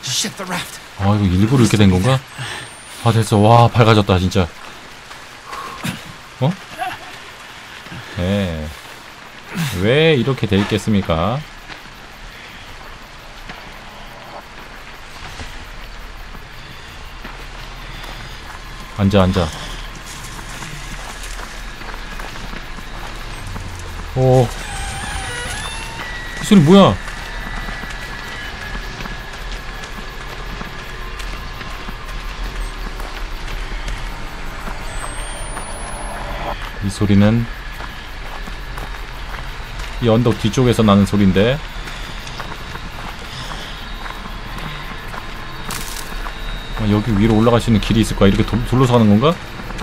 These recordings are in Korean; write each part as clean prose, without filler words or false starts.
아, 이거 일부러 이렇게 된 건가? 아, 됐어. 와, 밝아졌다, 진짜. 어? 네. 왜 이렇게 돼 있겠습니까? 앉아. 오. 이 소리 뭐야? 이 소리는 이 언덕 뒤쪽에서 나는 소리인데. 여기 위로 올라갈 수 있는 길이 있을 거야. 이렇게 둘러서 가는 건가?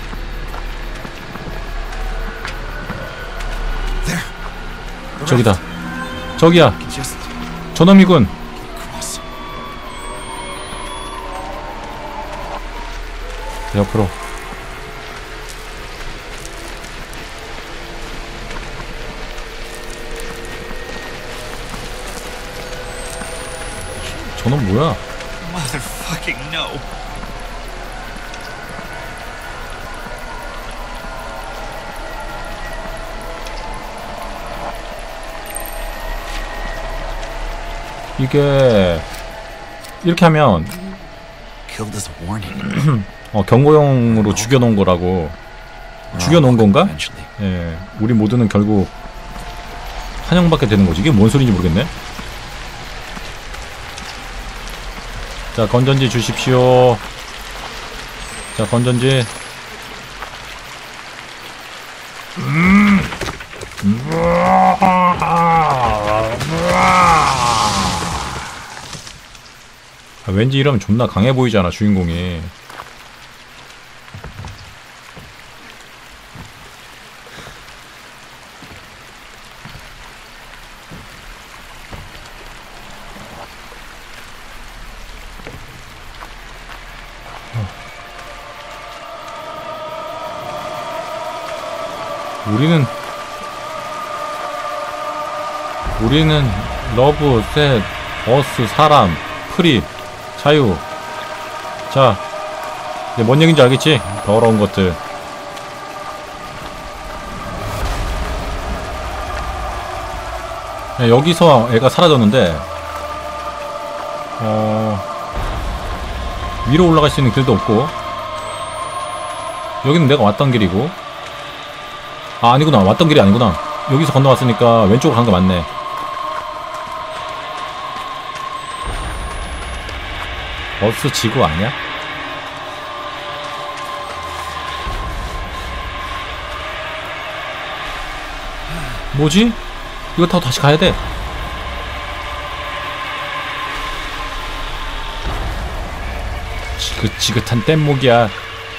저기다. 저기야. 저놈이군. 옆으로. 저놈 뭐야? Motherfucking no. 이게 이렇게 하면 Killed as a warning. 경고용으로 죽여놓은 거라고. 죽여놓은 건가? 예, 우리 모두는 결국 환영받게 되는 거지. 이게 뭔 소리인지 모르겠네. 자, 건전지 주십시오. 자, 건전지. 왠지 이러면 존나 강해 보이잖아, 주인공이. 우리는 러브, 셋, 어스, 사람, 프리, 자유. 자, 이제 뭔 얘기인지 알겠지? 더러운 것들. 여기서 애가 사라졌는데 위로 올라갈 수 있는 길도 없고, 여기는 내가 왔던 길이고, 아, 아니구나. 왔던 길이 아니구나. 여기서 건너왔으니까 왼쪽으로 간 거 맞네. 버스 지구 아니야? 뭐지? 이거 타고 다시 가야 돼. 지긋지긋한 뗏목이야.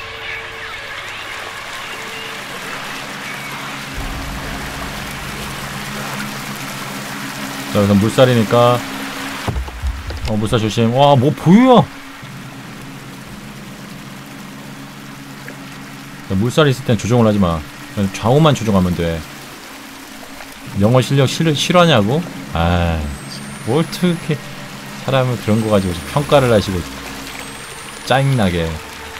자, 여기서 물살이니까 물살 조심. 와, 뭐 보여? 물살이 있을 땐 조정을 하지마. 좌우만 조정하면 돼. 영어 실력 실화냐고? 아, 뭘 어떻게 사람을 그런 거 가지고 평가를 하시고 짜증나게.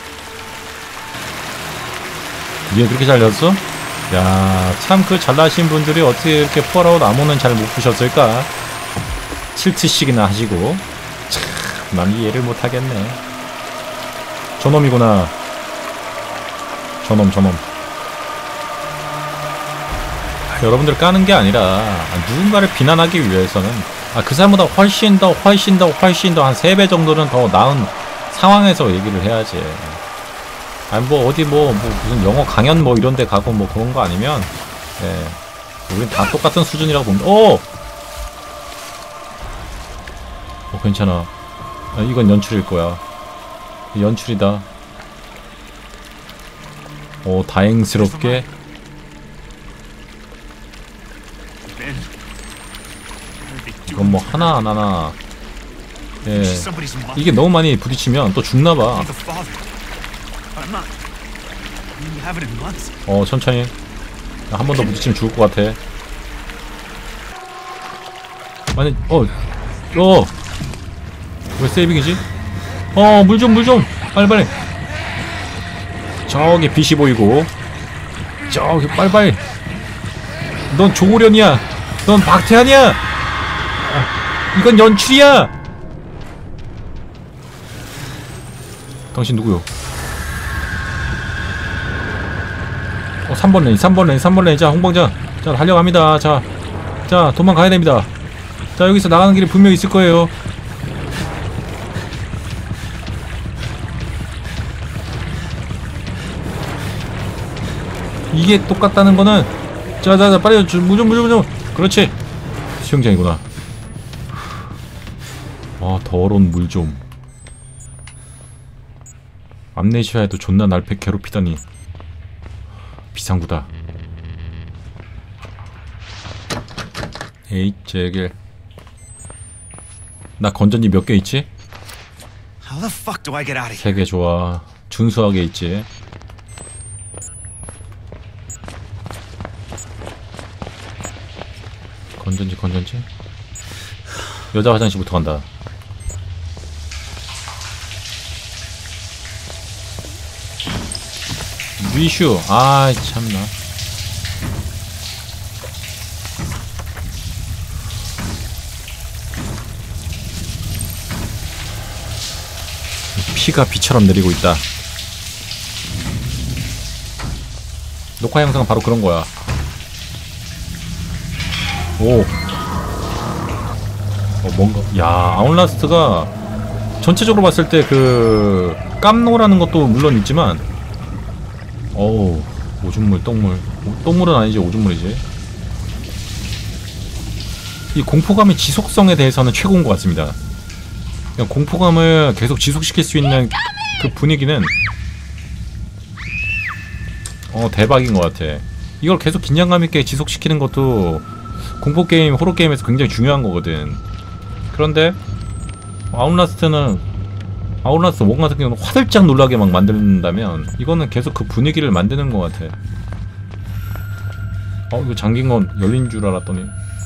얘 그렇게 잘 렸어? 야, 참 그 잘나신 분들이 어떻게 이렇게 폴아웃 암호는 잘 못 푸셨을까? 7트씩이나 하시고. 참, 난 이해를 못 하겠네. 저놈이구나. 저놈. 여러분들 까는 게 아니라 누군가를 비난하기 위해서는 그 사람보다 훨씬 더 한 3배 정도는 더 나은 상황에서 얘기를 해야지. 아니 뭐 어디 뭐 무슨 영어 강연 뭐 이런 데 가고 뭐 그런 거 아니면, 예, 우린 다 똑같은 수준이라고 봅니다. 괜찮아. 이건 연출일 거야. 연출이다. 다행스럽게. 이건 뭐 하나. 예, 이게 너무 많이 부딪히면 또 죽나봐. 천천히. 한 번 더 부딪히면 죽을 것 같아. 아니, 왜 세이빙이지? 물 좀 빨리빨리. 저기 빛이 보이고 저기 빨리빨리. 넌 조고련이야. 넌 박태환이야. 이건 연출이야. 당신 누구요? 3번 레인 3번 레인. 자 홍방장, 자 달려갑니다. 자 도망가야 됩니다. 자 여기서 나가는 길이 분명히 있을 거예요. 이게 똑같다는 거는 자 빨리 무좀. 그렇지. 수영장이구나. 더러운 물 좀. 암네시아에도 존나 날 괴롭히다니. 비상구다. 에잇 제길. 나 건전지 몇 개 있지? How the fuck do I get out of here? 3개 좋아. 준수하게 있지. 건전지. 여자 화장실부터 간다. 위슈. 아이 참나. 피가 비처럼 내리고 있다. 녹화 영상은 바로 그런 거야. 오. 뭔가. 야, 아웃라스트가 전체적으로 봤을 때 그 깜노라는 것도 물론 있지만, 어우, 오줌물, 똥물은 아니지, 오줌물이지. 이 공포감의 지속성에 대해서는 최고인 것 같습니다. 그냥 공포감을 계속 지속시킬 수 있는 그 분위기는 대박인 것 같아. 이걸 계속 긴장감 있게 지속시키는 것도 공포게임, 호러게임에서 굉장히 중요한 거거든. 그런데 아웃라스트 1 같은 경우는 화들짝 놀라게 막 만든다면, 이거는 계속 그 분위기를 만드는 것 같아. 이거 잠긴 건 열린 줄 알았더니.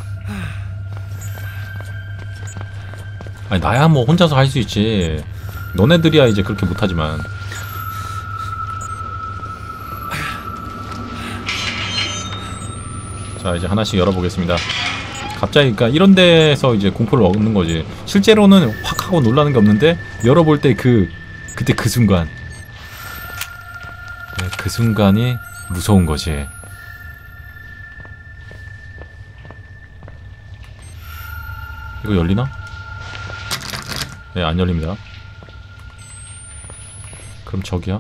아니 나야 뭐 혼자서 할 수 있지. 너네들이야 이제 그렇게 못하지만. 자 이제 하나씩 열어보겠습니다. 갑자기 그러니까 이런 데서 이제 공포를 얻는 거지. 실제로는 확 하고 놀라는 게 없는데 열어볼 때 그때 그 순간, 네, 그 순간이 무서운 거지. 이거 열리나? 네, 안 열립니다. 그럼 저기야?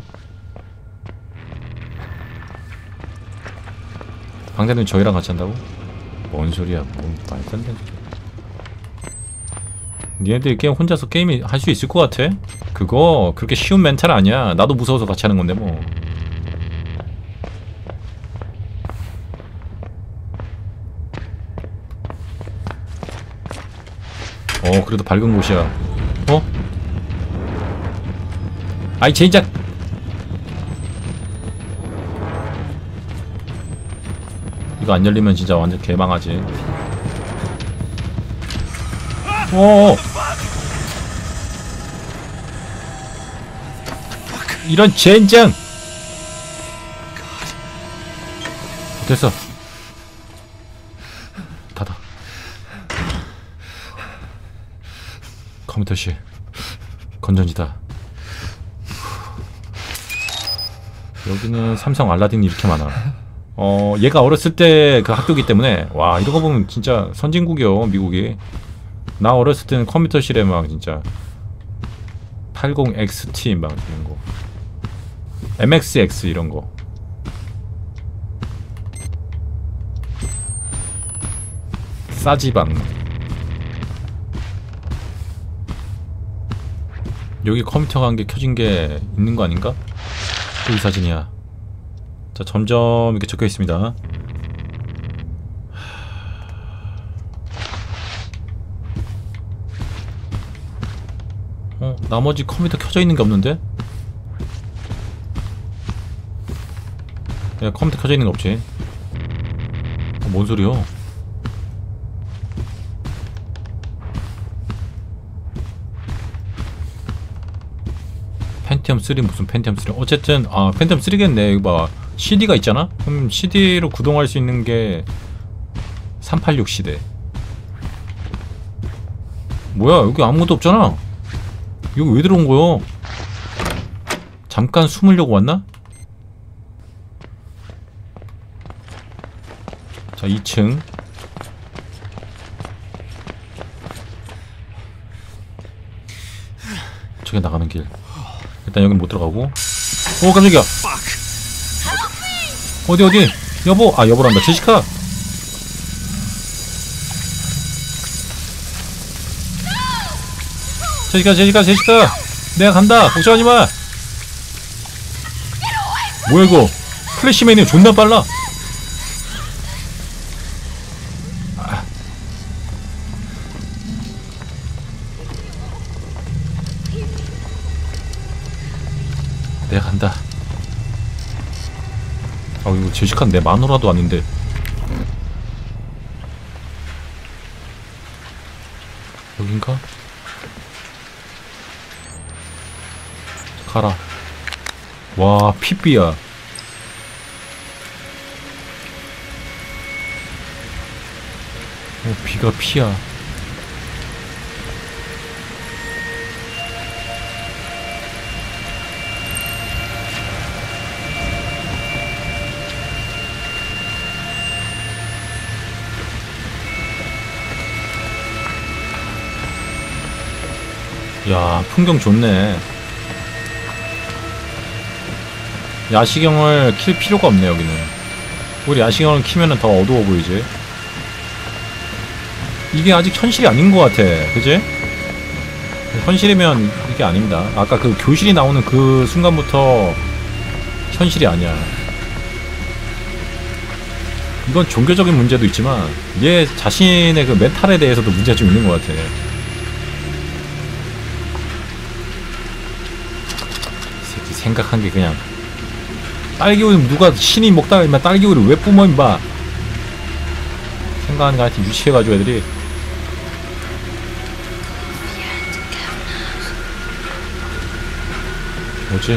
방자는 저희랑 같이 한다고? 뭔 소리야? 뭔 말도 안 되는 소리야. 니네들 게임 혼자서 게임 할 수 있을 것 같아? 그거 그렇게 쉬운 멘탈 아니야. 나도 무서워서 같이 하는 건데 뭐. 그래도 밝은 곳이야. 아이 젠장! 이거 안 열리면 진짜 완전 개망하지. 이런 젠장! 됐어. 닫아. 컴퓨터실 건전지다. 여기는 삼성 알라딘이 이렇게 많아. 얘가 어렸을 때 그 학교기 때문에, 와 이런 거 보면 진짜 선진국이요 미국이. 나 어렸을 때는 컴퓨터실에 막 진짜 80XT 막 이런 거, MXX 이런 거. 싸지방. 여기 컴퓨터가 한 개 켜진 게 있는 거 아닌가? 또 이 사진이야. 자, 점점 이렇게 적혀 있습니다. 나머지 컴퓨터 켜져 있는 게 없는데? 야, 컴퓨터 켜져 있는 거 없지? 뭔 소리야? 펜티엄 3 무슨 펜티엄 3 어쨌든 펜티엄 3겠네. 이거 봐 CD가 있잖아? 그럼 CD로 구동할 수 있는 게 386 시대. 뭐야 여기 아무것도 없잖아. 여기 왜 들어온 거야? 잠깐 숨으려고 왔나? 자 2층 저기 나가는 길. 일단 여긴 못 들어가고. 오 깜짝이야. 어디 여보. 여보란다. 제시카. 제시카 내가 간다. 걱정하지마. 뭐야 이거 플래시맨이 존나 빨라. 내가 간다. 이거 제시카는 내 마누라도 아닌데. 여긴가? 가라. 와 핏비야. 비가 피야. 야 풍경 좋네. 야시경을 킬 필요가 없네 여기는. 우리 야시경을 키면은 더 어두워 보이지. 이게 아직 현실이 아닌 것 같아. 그지? 현실이면 이게 아닙니다. 아까 그 교실이 나오는 그 순간부터 현실이 아니야. 이건 종교적인 문제도 있지만 얘 자신의 그 멘탈에 대해서도 문제가 좀 있는 것 같아. 생각한 게 그냥 딸기우유 누가 신이 먹다가 임마 딸기우유를 왜 뿜어 임마. 생각하는 거 하여튼 유치해가지고 애들이. 뭐지?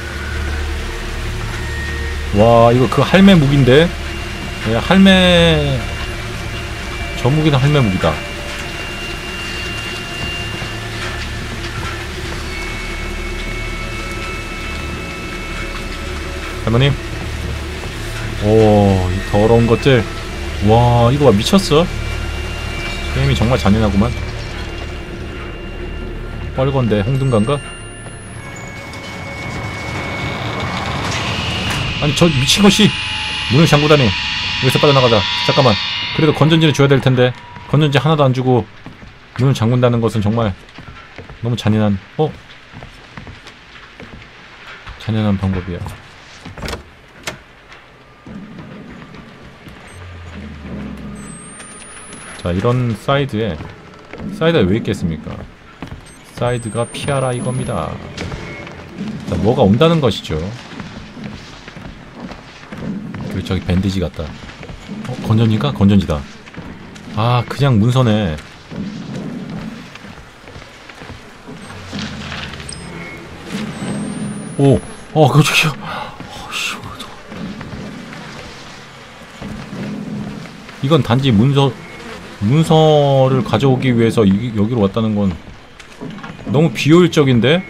와 이거 그 할매 무기인데. 예, 할매 저 무기는 할매 무기다. 할머님. 오, 이 더러운 것들. 와, 이거 봐, 미쳤어. 게임이 정말 잔인하구만. 빨건데, 홍등간가? 아니, 저 미친것이! 문을 잠그다니. 여기서 빠져나가자. 잠깐만. 그래도 건전지를 줘야 될 텐데. 건전지 하나도 안 주고 문을 잠근다는 것은 정말 너무 잔인한, 잔인한 방법이야. 자 이런 사이드가 왜 있겠습니까? 사이드가 피하라 이겁니다. 자 뭐가 온다는 것이죠. 그리고 저기 밴디지 같다. 건전지인가? 건전지다. 아 그냥 문서네. 오! 깜짝이야. 이건 단지 문서를 가져오기 위해서 여기로 왔다는 건 너무 비효율적인데?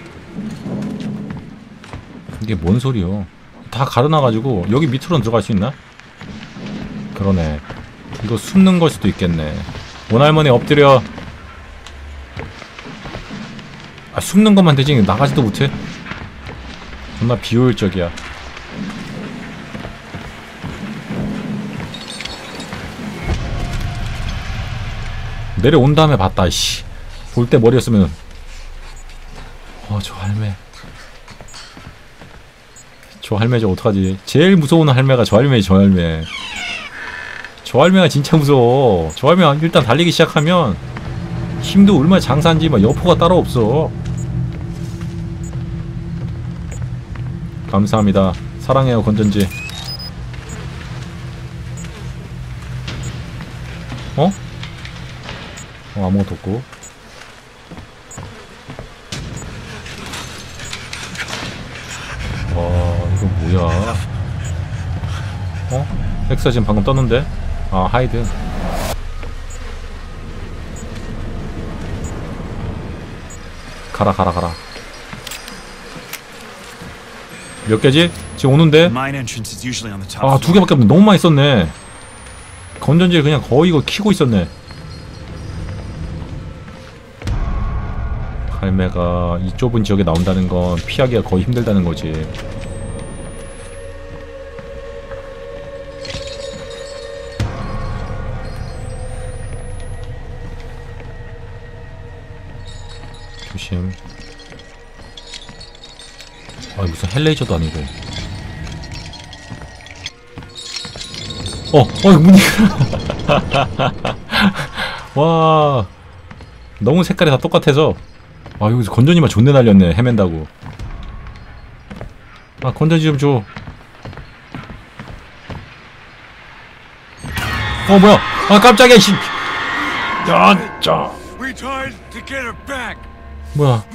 이게 뭔 소리요? 다 가려놔가지고 여기 밑으로는 들어갈 수 있나? 그러네. 이거 숨는 걸 수도 있겠네. 원할머니 엎드려. 숨는 것만 되지 나가지도 못해? 존나 비효율적이야. 내려온 다음에 봤다. 씨. 볼 때 머리였으면. 저 할매. 저 할매 저 어떡하지? 제일 무서운 할매가 저 할매지. 저 할매. 저 할매가 진짜 무서워. 저 할매 일단 달리기 시작하면 힘도 얼마나 장사인지 막 여포가 따로 없어. 감사합니다. 사랑해요 건전지. 아무것도 없고. 뭐야? 엑사 지금 방금 떴는데? 아, 하이드. 가라. 몇 개지? 지금 오는데? 아, 2개밖에 없네. 너무 많이 썼네. 건전지를 그냥 거의 이거 키고 있었네. 할매가 이 좁은 지역에 나온다는 건 피하기가 거의 힘들다는 거지. 조심. 아, 무슨 헬레이저도 아니고. 문이. 와, 너무 색깔이 다 똑같아서. 아, 여기서 건전지만 존내 날렸네. 헤맨다고. 아, 건전지 좀 줘. 뭐야? 아, 깜짝이야, 씨. 야, 짜. 뭐야?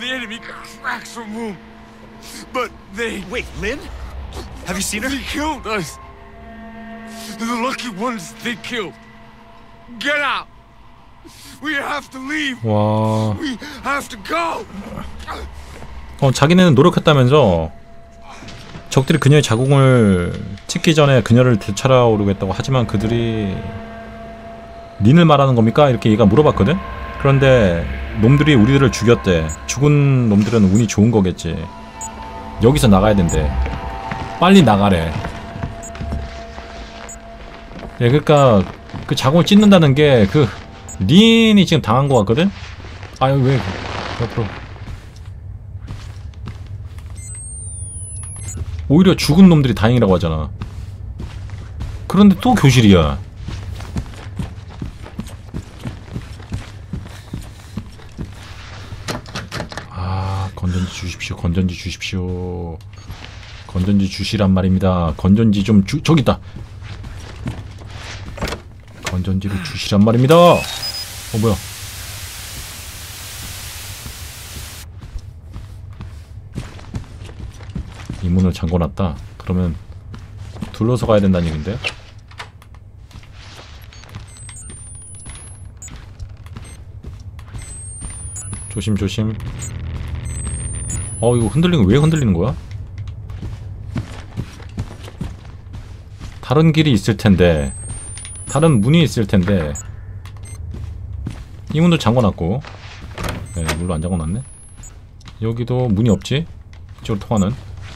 Wait, Lynn? Have you seen her? They killed us. The lucky ones they killed. Get out. We have to leave. 와. We have to go. 자기네는 노력했다면서 적들이 그녀의 자궁을 찍기 전에 그녀를 되찾아오르겠다고. 하지만 그들이 린을 말하는 겁니까? 이렇게 얘가 물어봤거든? 그런데 놈들이 우리들을 죽였대. 죽은 놈들은 운이 좋은 거겠지. 여기서 나가야 된대. 빨리 나가래. 예, 그니까 그 자궁을 찢는다는 게 그 린이 지금 당한 거 같거든? 아유, 왜 옆으로. 오히려 죽은 놈들이 다행이라고 하잖아. 그런데 또 교실이야. 아, 건전지 주십시오. 건전지 주십시오. 건전지 주시란 말입니다. 건전지 좀 저기 있다. 건전지를 주시란 말입니다. 뭐야? 이 문을 잠궈놨다. 그러면 둘러서 가야 된다는 얘긴데? 조심. 이거 흔들리는 거 왜 흔들리는 거야? 다른 길이 있을 텐데, 다른 문이 있을 텐데. 이 문도 잠궈놨고. 네, 물로 안 잠궈놨네. 여기도 문이 없지? 이쪽으로 통하는.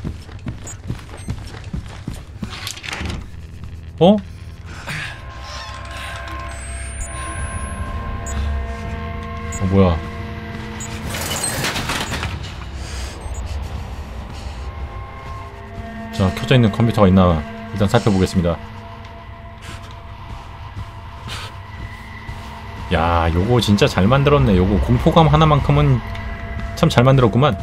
뭐야? 자, 켜져 있는 컴퓨터가 있나 일단 살펴보겠습니다. 야, 요거 진짜 잘 만들었네. 요거 공포감 하나만큼은 참 잘 만들었구만.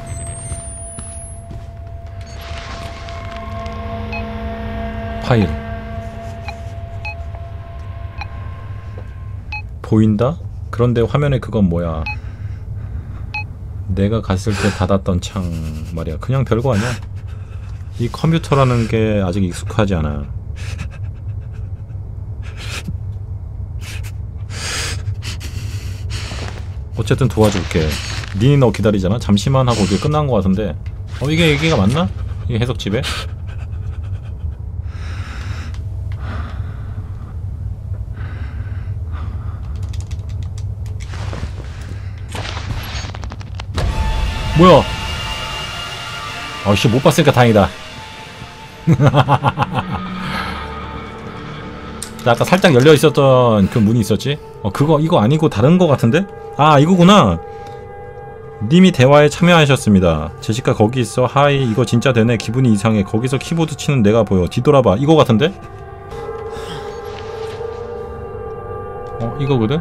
파일 보인다? 그런데 화면에 그건 뭐야? 내가 갔을 때 닫았던 창 말이야. 그냥 별거 아니야. 이 컴퓨터라는 게 아직 익숙하지 않아. 어쨌든 도와줄게. 린이 너 기다리잖아. 잠시만 하고 이게 끝난 것 같은데. 이게 얘기가 맞나? 이게 해석집에? 뭐야? 아씨, 못 봤으니까 다행이다. 아까 살짝 열려 있었던 그 문이 있었지? 이거 아니고 다른 거 같은데? 아, 이거구나. 님이 대화에 참여하셨습니다. 제시카 거기 있어. 하이, 이거 진짜 되네. 기분이 이상해. 거기서 키보드 치는 내가 보여. 뒤돌아봐. 이거 같은데? 이거거든?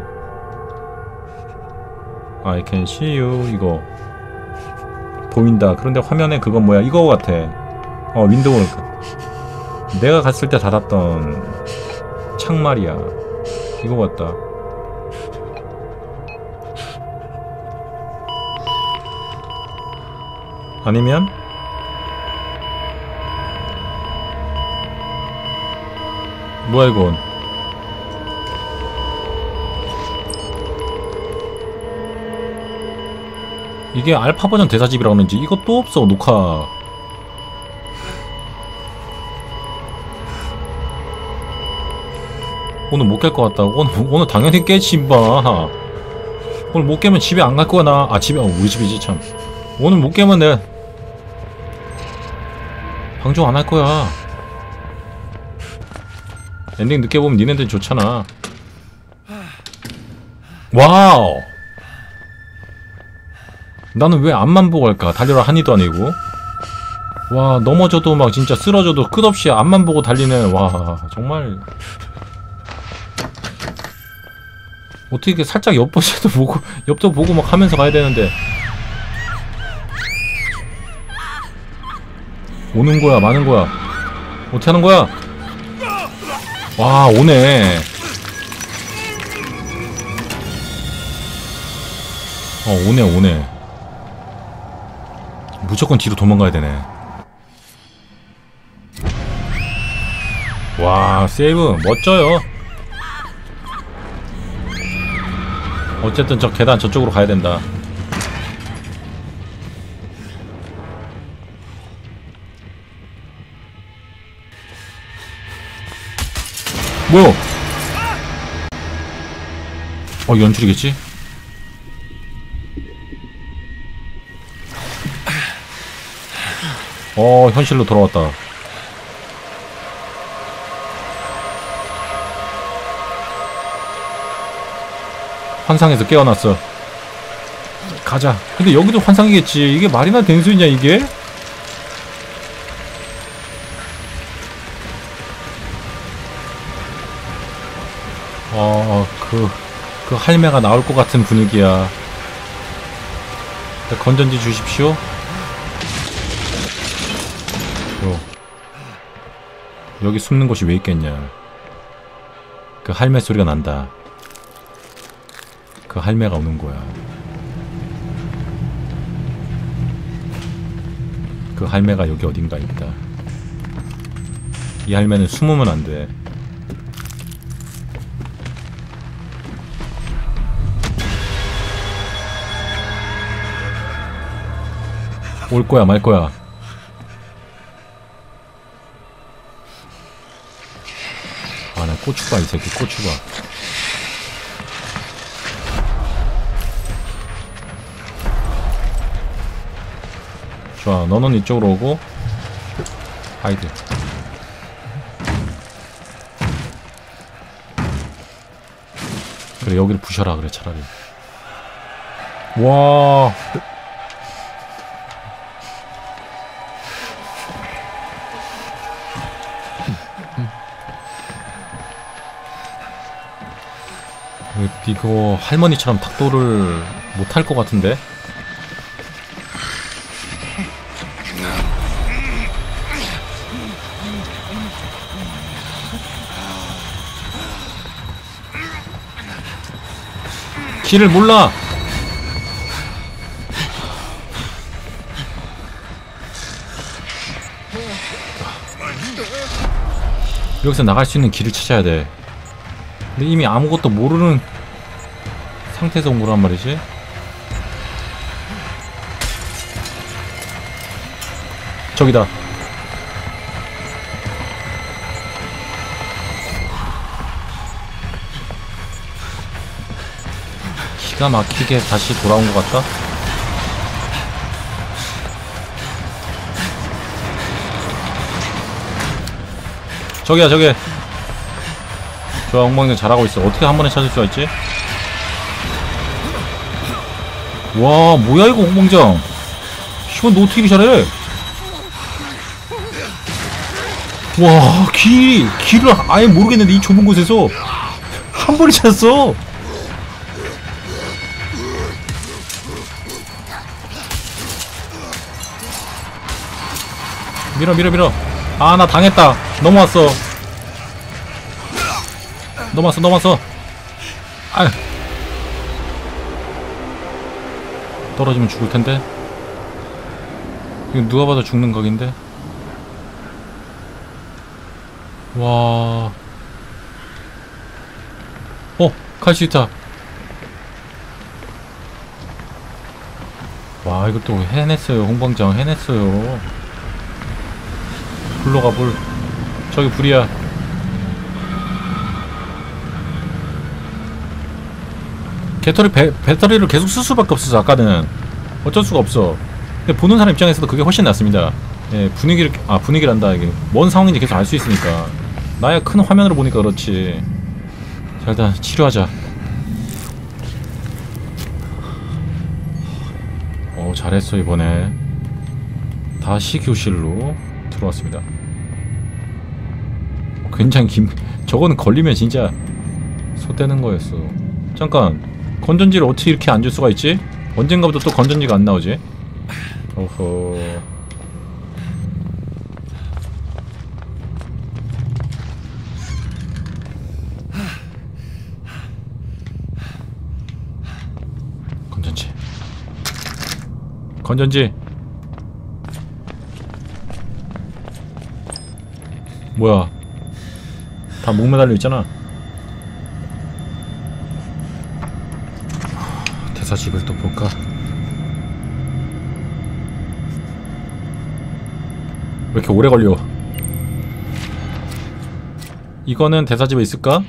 I can see you. 이거 보인다. 그런데 화면에 그건 뭐야? 이거 같아. 윈도우. 내가 갔을 때 닫았던 창 말이야. 이거 같다. 아니면 뭐야 이건? 이게 알파 버전 대사집이라고 하는지 이것도 없어 녹화. 오늘 못 깰 것 같다. 오늘 당연히 깨지 임마. 오늘 못 깨면 집에 안 갈 거야 나. 아 집에 우리 집이지 참. 오늘 못 깨면 내가 방송 안 할 거야. 엔딩 늦게 보면 니네들 좋잖아. 와우. 나는 왜 앞만 보고 할까? 달려라 한이도 아니고. 와 넘어져도 막 진짜 쓰러져도 끝없이 앞만 보고 달리는. 와 정말 어떻게 이렇게 살짝 옆보셔도 보고 옆도 보고 막 하면서 가야 되는데. 오는 거야 마는 거야 어떻게 하는 거야? 와 오네. 오네. 무조건 뒤로 도망가야 되네. 와 세이브 멋져요. 어쨌든 저 계단 저쪽으로 가야 된다. 뭐야? 연출이겠지? 현실로 돌아왔다. 환상에서 깨어났어. 가자. 근데 여기도 환상이겠지. 이게 말이나 되는 소리냐 이게? 그 할매가 나올 것 같은 분위기야. 건전지 주십시오. 여기 숨는 곳이 왜 있겠냐. 그 할매 소리가 난다. 그 할매가 오는 거야. 그 할매가 여기 어딘가 있다. 이 할매는 숨으면 안 돼. 올 거야 말 거야. 아 나 고추 봐 이 새끼 고추 봐. 좋아 너는 이쪽으로 오고 하이드. 그래 여기를 부셔라 그래 차라리. 와 이거 할머니처럼 탁도를 못할 것 같은데? 길을 몰라! 여기서 나갈 수 있는 길을 찾아야 돼. 근데 이미 아무것도 모르는 상태에서 온 거란 말이지. 저기다. 기가 막히게 다시 돌아온 것 같다. 저기야 저기. 좋아 엉망이 잘하고 있어. 어떻게 한 번에 찾을 수가 있지? 와 뭐야 이거 엉망장. 시원 너 어떻게 잘해? 와 길을 아예 모르겠는데 이 좁은 곳에서 한 번에 찾았어. 밀어. 아 나 당했다. 넘어왔어. 아휴 떨어지면 죽을텐데. 이거 누가 봐도 죽는 각인데. 와 갈 수 있다. 와, 이것도 해냈어요. 홍방장 해냈어요. 불로 가, 불. 저기 불이야. 배터리를 계속 쓸 수밖에 없어서 아까는 어쩔 수가 없어. 근데 보는 사람 입장에서도 그게 훨씬 낫습니다. 예, 분위기란다. 이게 뭔 상황인지 계속 알 수 있으니까. 나야 큰 화면으로 보니까 그렇지. 자, 일단 치료하자. 잘했어. 이번에 다시 교실로 들어왔습니다. 굉장히 저거는 걸리면 진짜 솟대는 거였어. 잠깐, 건전지를 어떻게 이렇게 안 줄 수가 있지? 언젠가부터 또 건전지가 안 나오지? 어허. 건전지. 뭐야, 다 목 매달려 있잖아. 대사집을 또 볼까? 왜 이렇게 오래 걸려? 이거는 대사집에 있을까?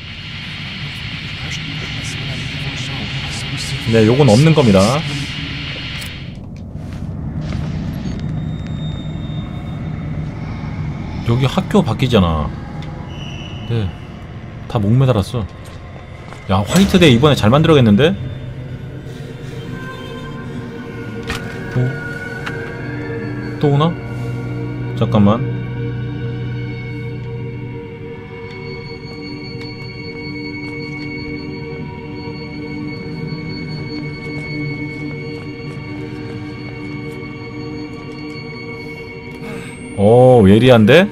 네, 요건 없는 겁니다. 여기 학교 바뀌잖아. 네, 다 목 매달았어. 야, 화이트데이 이번에 잘 만들어겠는데? 또 오나? 잠깐만. 예리한데?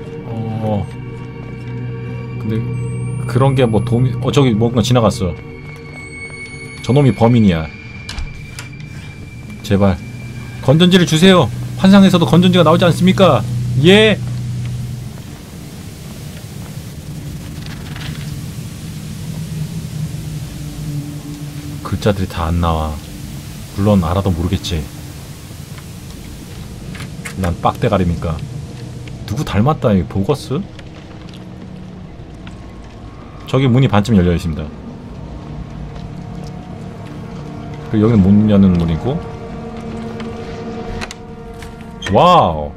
근데 그런 게 뭐 도움이... 저기 뭔가 지나갔어. 저놈이 범인이야. 제발 건전지를 주세요. 환상에서도 건전지가 나오지 않습니까? 예! 글자들이 다 안 나와. 물론 알아도 모르겠지. 난 빡대가리니까. 누구 닮았다. 이 보거스? 저기 문이 반쯤 열려 있습니다. 그리고 여기는 못 여는 문이고. 와우.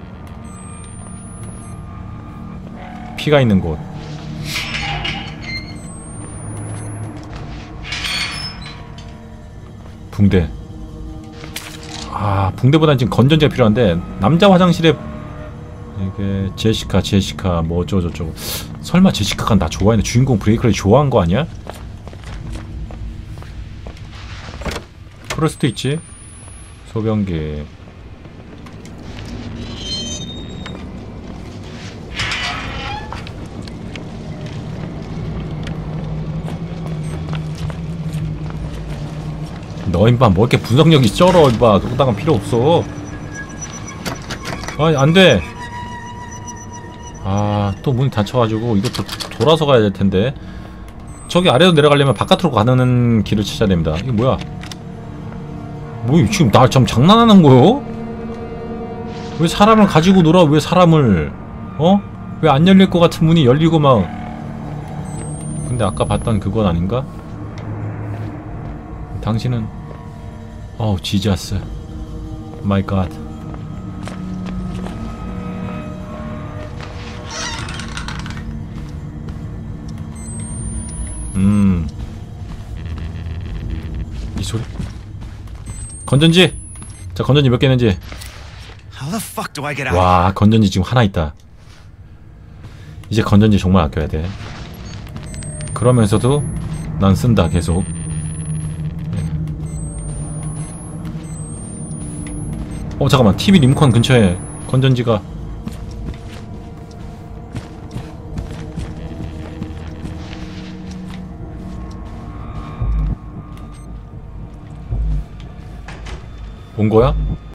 피가 있는 곳. 붕대. 붕대보단 지금 건전지가 필요한데, 남자 화장실에 이게 제시카 뭐 어쩌고저쩌고. 설마 제시카가 나 좋아했나? 주인공 브레이크를 좋아한 거 아니야? 그럴 수도 있지. 소변기. 너 임마 뭐 이렇게 분석력이 쩔어. 임마 노다간 필요 없어. 안돼. 또 문이 닫혀가지고 이것도 돌아서 가야 될 텐데. 저기 아래로 내려가려면 바깥으로 가는 길을 찾아야 됩니다. 이게 뭐야? 뭐 지금 나 좀 장난하는 거요? 왜 사람을 가지고 놀아? 왜 사람을? 왜 안 열릴 것 같은 문이 열리고 막. 근데 아까 봤던 그건 아닌가? 당신은 지저스 마이 갓. 이 소리. 건전지! 자, 건전지 몇 개 있는지. How the fuck do I get out? 와, 건전지 지금 하나 있다. 이제 건전지 정말 아껴야 돼. 그러면서도 난 쓴다 계속. 잠깐만, TV 리모컨 근처에 건전지가. 온 거야?